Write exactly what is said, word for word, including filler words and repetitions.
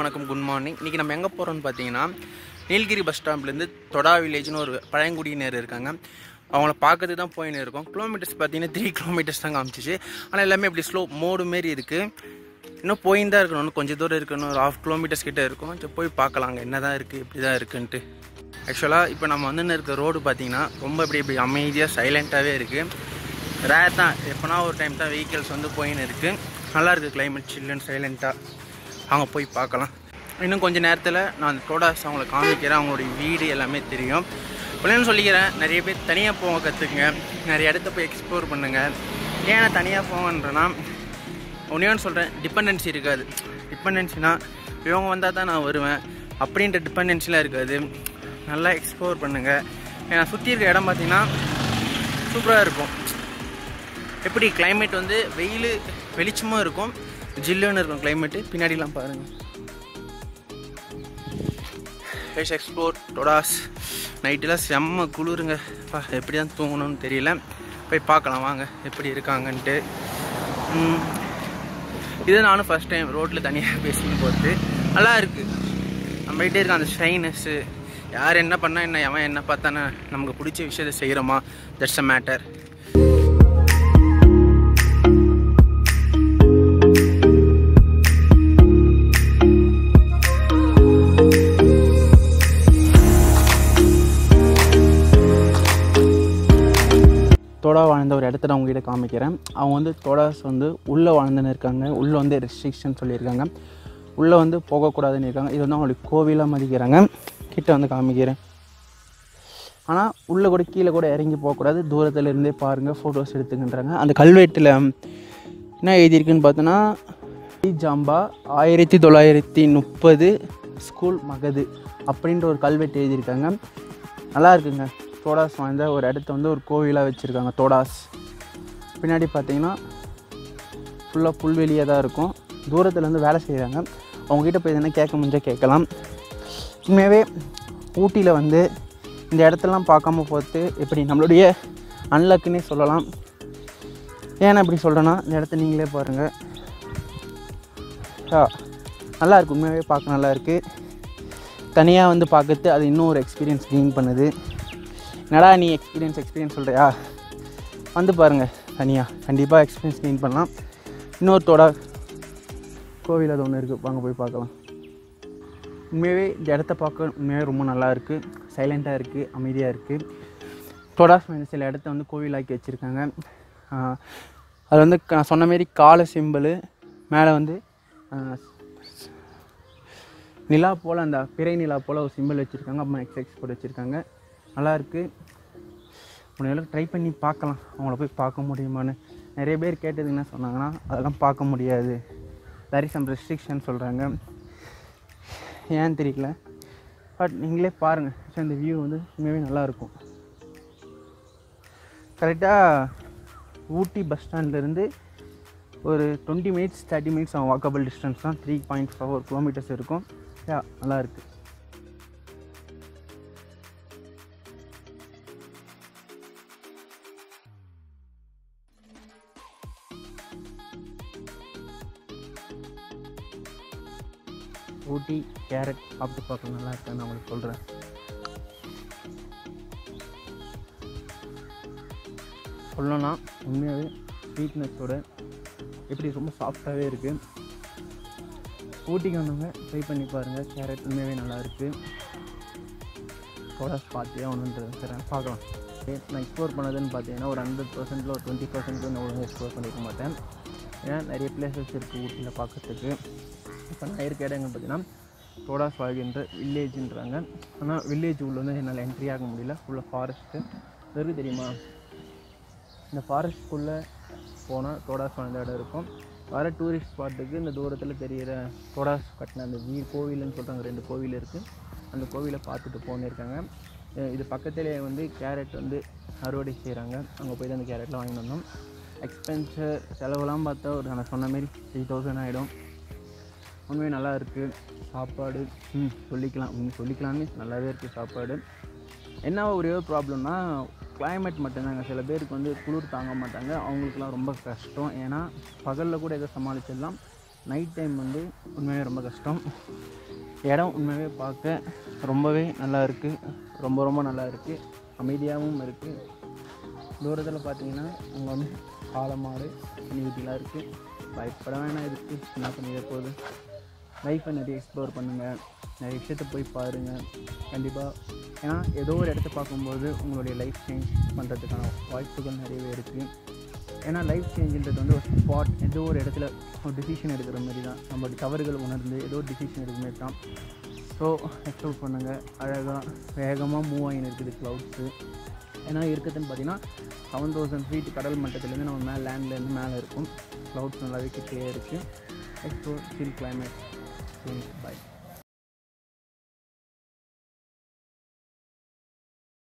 வணக்கம், good morning. இன்றைக்கி நம்ம எங்கே போகிறோம்னு பார்த்தீங்கன்னா, நீலகிரி பஸ் ஸ்டாப்லேருந்து தொடா வில்லேஜ்னு ஒரு பழங்குடியினர் இருக்காங்க. அவங்கள பார்க்கறதுக்கு தான் போயின்னு இருக்கோம். கிலோமீட்டர்ஸ் பார்த்தீங்கன்னா த்ரீ கிலோமீட்டர்ஸ் தான் காமிச்சிச்சு. ஆனால் எல்லாமே இப்படி ஸ்லோ மோடு மாரி இருக்குது. இன்னும் போயின்னு தான் இருக்கணும், இன்னும் கொஞ்சம் தூரம் இருக்கணும், ஒரு ஹாஃப் கிலோமீட்டர்ஸ் கிட்டே இருக்கும். சரி போய் பார்க்கலாங்க என்ன தான் இருக்குது, இப்படி தான் இருக்குன்ட்டு. ஆக்சுவலாக இப்போ நம்ம வந்துன்னு இருக்க ரோடு பார்த்தீங்கன்னா ரொம்ப இப்படி இப்படி அமைதியாக சைலண்ட்டாகவே இருக்குது. ரேர் தான், எப்போனா ஒரு டைம் தான் வெஹிக்கிள்ஸ் வந்து போயின்னு இருக்குது. நல்லாயிருக்கு கிளைமேட், சில்லுன்னு சைலண்ட்டாக. அவங்க போய் பார்க்கலாம். இன்னும் கொஞ்சம் நேரத்தில் நான் அந்த டோடாஸ் அவங்கள காமிக்கிறேன். அவங்களுடைய வீடு எல்லாமே தெரியும். பிள்ளைன்னு சொல்லிக்கிறேன், நிறைய பேர் தனியாக போக கற்றுக்குங்க, நிறைய இடத்த போய் எக்ஸ்ப்ளோர் பண்ணுங்கள். ஏன் நான் தனியாக போவேன்றேன்னா, ஒன்றே ஒன்று சொல்கிறேன், டிபெண்டன்சி இருக்காது. டிபெண்டன்சினா இவங்க வந்தால் தான் நான் வருவேன் அப்படின்ற டிபெண்டன்சிலாம் இருக்காது. நல்லா எக்ஸ்ப்ளோர் பண்ணுங்கள். ஏன்னா சுற்றி இருக்க இடம் பார்த்திங்கன்னா சூப்பராக இருக்கும். எப்படி கிளைமேட் வந்து வெயில் வெளிச்சமாக இருக்கும், ஜில்லுன்னு இருக்கும் கிளைமேட்டு. பின்னாடிலாம் பாருங்கள். Face explore டொடாஸ். நைட்டெலாம் செம்ம குளிருங்க. பா எப்படி தான் தூங்கணும்னு தெரியல. போய் பார்க்கலாம் வாங்க எப்படி இருக்காங்கன்ட்டு. இது நானும் ஃபஸ்ட் டைம் ரோட்டில் தனியாக பேசின்னு போகிறது. நல்லா இருக்குது. நம்ம கிட்டே இருக்க அந்த ஷைனஸ்ஸு, யார் என்ன பண்ணால் என்ன, எவன் என்ன பார்த்தானே, நமக்கு பிடிச்ச விஷயத்தை செய்கிறோமா, தட்ஸ் அ மேட்டர். தோடா வாழ்ந்த ஒரு இடத்துல அவங்ககிட்ட காமிக்கிறேன். அவங்க வந்து தோடாஸ் வந்து உள்ளே வாழ்ந்துன்னு இருக்காங்க. உள்ளே வந்து ரெஸ்ட்ரிக்ஷன் சொல்லியிருக்காங்க, உள்ளே வந்து போகக்கூடாதுன்னு இருக்காங்க. இது வந்து அவங்களுடைய கோவிலாக மதிக்கிறாங்க. கிட்ட வந்து காமிக்கிறேன். ஆனால் உள்ளே கூட கீழே கூட இறங்கி போகக்கூடாது, தூரத்தில் இருந்தே பாருங்கள், ஃபோட்டோஸ் எடுத்துக்கின்றாங்க. அந்த கல்வெட்டில் என்ன எழுதியிருக்குன்னு பார்த்தோன்னா, ஜாம்பா ஆயிரத்தி தொள்ளாயிரத்தி முப்பது ஸ்கூல் மகது அப்படின்ற ஒரு கல்வெட்டு எழுதியிருக்காங்க. நல்லா இருக்குங்க. தோடாஸ் வாழ்ந்த ஒரு இடத்த வந்து ஒரு கோவிலாக வச்சுருக்காங்க தோடாஸ். பின்னாடி பார்த்தீங்கன்னா ஃபுல்லாக புல்வெளியாக தான் இருக்கும். தூரத்தில் வந்து வேலை செய்கிறாங்க. அவங்ககிட்ட போய் எதுனா கேட்க முடிஞ்சால் கேட்கலாம். உண்மையாகவே ஊட்டியில் வந்து இந்த இடத்தெல்லாம் பார்க்காம போகிறது எப்படி நம்மளுடைய அன்லக்குன்னே சொல்லலாம். ஏன்னா இப்படி சொல்கிறேன்னா, இந்த இடத்த நீங்களே பாருங்கள். நல்லா இருக்குது, உண்மையாகவே பார்க்க நல்லா இருக்குது. தனியாக வந்து பார்க்கறது அது இன்னும் ஒரு எக்ஸ்பீரியன்ஸ் கெயின் பண்ணுது. என்னடா நீ எக்ஸ்பீரியன்ஸ் எக்ஸ்பீரியன்ஸ் சொல்கிறியா, வந்து பாருங்கள் தனியாக, கண்டிப்பாக எக்ஸ்பீரியன்ஸ் கெயின் பண்ணலாம். இன்னொருத்தோட கோவில் அது ஒன்று இருக்குது, வாங்க போய் பார்க்கலாம். உண்மையாகவே இந்த இடத்த பார்க்க உண்மையாகவே ரொம்ப நல்லா இருக்குது. சைலண்ட்டாக இருக்குது, அமைதியாக இருக்குது. தோடாஸ் வந்து சில இடத்த வந்து கோவிலாக்கி வச்சுருக்காங்க. அது வந்து நான் சொன்ன மாரி கால சிம்பிள் மேலே வந்து நிலா போல், அந்த பிறை நிலா போல் ஒரு சிம்பிள் வச்சுருக்காங்க. அப்புறம் எக்ஸ் எக்ஸ் போட்டு வச்சுருக்காங்க. நல்லாயிருக்கு. முடியலாம் ட்ரை பண்ணி பார்க்கலாம், அவங்கள போய் பார்க்க முடியுமான்னு. நிறைய பேர் கேட்டது என்ன சொன்னாங்கன்னா, அதெல்லாம் பார்க்க முடியாது, தேர் இஸ் சம் ரெஸ்ட்ரிக்ஷன் சொல்கிறாங்க. ஏன்னு தெரியல. பட் நீங்களே பாருங்கள். ஸோ இந்த வியூ வந்து உண்மையாகவே நல்லாயிருக்கும். கரெக்டாக ஊட்டி பஸ் ஸ்டாண்ட்லேருந்து ஒரு டுவெண்ட்டி மினிட்ஸ் தேர்ட்டி மினிட்ஸ் அவன் வாக்கபிள் டிஸ்டன்ஸ் தான். த்ரீ பாயிண்ட் ஃபோர் கிலோமீட்டர்ஸ் இருக்கும். யா நல்லாயிருக்கு. ஊட்டி கேரட் சாப்பிட்டு பார்க்க நல்லா இருக்குன்னு நான் உங்களுக்கு சொல்கிறேன். சொல்லணும்னா உண்மையாகவே ஸ்வீட்னஸோட எப்படி ரொம்ப சாஃப்டாகவே இருக்குது. ஊட்டிக்கு வந்தவங்க ட்ரை பண்ணி பாருங்கள். கேரட் உண்மையாகவே நல்லா இருக்குது. தோடாஸ் பார்த்தியா ஒன்றுன்றது சரி பார்க்கலாம். நான் எக்ஸ்ப்ளோர் பண்ணதுன்னு பார்த்தீங்கன்னா ஒரு ஹண்ட்ரட் பர்சன்ட்டில் ஒரு டுவெண்ட்டி பர்சன்ட் நான் ஒழுங்காக எக்ஸ்ப்ளோர் பண்ணியிருக்க மாட்டேன். ஏன்னா நிறைய பிளேசஸ் இருக்குது ஊட்டியில் பார்க்குறதுக்கு. இப்போ நான் இருக்க இடங்கள் பார்த்தீங்கன்னா தோடாஸ் வாழ்கின்ற வில்லேஜுன்றாங்க. ஆனால் வில்லேஜ் உள்ள வந்து என்னால் என்ட்ரி ஆக முடியல. ஃபுல்லாக ஃபாரஸ்ட்டு இருக்குது தெரியுமா. இந்த ஃபாரஸ்ட்குள்ளே போனால் தோடாஸ் வாழ்ந்த இடம் இருக்கும். வர டூரிஸ்ட் ஸ்பாட்டுக்கு இந்த தூரத்தில் தெரிகிற தோடாஸ் கட்டின அந்த வீ கோவில்னு சொல்கிறாங்க, ரெண்டு கோவில் இருக்குது. அந்த கோவிலை பார்த்துட்டு போனிருக்காங்க. இது பக்கத்துலேயே வந்து கேரட் வந்து அறுவடை செய்கிறாங்க. அங்கே போய் தான் அந்த கேரட்லாம் வாங்கிட்டு வந்தோம். எக்ஸ்பென்சர் செலவுலாம் பார்த்தா ஒரு நான் சொன்ன மாரி த்ரீ தௌசண்ட் ஆகிடும். உண்மையாக நல்லா இருக்குது. சாப்பாடு ம் சொல்லிக்கலாம் சொல்லிக்கலான்னு நல்லாவே இருக்குது சாப்பாடு. என்ன ஒரே ஒரு ப்ராப்ளம்னா கிளைமேட் மட்டும்தாங்க. சில பேருக்கு வந்து குளிர் தாங்க மாட்டாங்க, அவங்களுக்குலாம் ரொம்ப கஷ்டம். ஏன்னா பகலில் கூட எதை சமாளிச்சிடலாம், நைட் டைம் வந்து உண்மையாகவே ரொம்ப கஷ்டம். இடம் உண்மையாகவே பார்க்க ரொம்பவே நல்லா இருக்குது, ரொம்ப ரொம்ப நல்லா இருக்குது, அமைதியாகவும் இருக்குது. தூரத்தில் பார்த்தீங்கன்னா அங்கே வந்து ஆலமாடு நீதிலாம் இருக்குது. பயப்பட வேணாம், இருக்குது என்ன பண்ணிட போகுது. லைஃப்பை நிறைய எக்ஸ்ப்ளோர் பண்ணுங்கள், நிறைய விஷயத்த போய் பாருங்கள் கண்டிப்பாக. ஏன்னா ஏதோ ஒரு இடத்த பார்க்கும்போது உங்களுடைய லைஃப் சேஞ்ச் பண்ணுறதுக்கான வாய்ப்புகள் நிறையவே இருக்குது. ஏன்னா லைஃப் சேஞ்சுன்றது வந்து ஒரு ஸ்பாட், ஏதோ ஒரு இடத்துல ஒரு டிசிஷன் எடுக்கிற மாதிரி தான். நம்மளுடைய தவறுகள் உணர்ந்து ஏதோ ஒரு டிசிஷன் எடுக்கிற மாதிரி தான். ஸோ எக்ஸ்ப்ளோர் பண்ணுங்கள். அழகாக வேகமாக மூவ் ஆகின்னு இருக்குது க்ளவுட்ஸு. ஏன்னா இருக்குதுன்னு பார்த்தீங்கன்னா செவன் தௌசண்ட் ஃபீட் கடல் மட்டத்துலேருந்து நம்ம மேலே லேண்ட்லேருந்து மேலே இருக்கும். க்ளவுட்ஸ் நல்லாவே கிட்டே இருக்குது. Explore, feel climate change. By.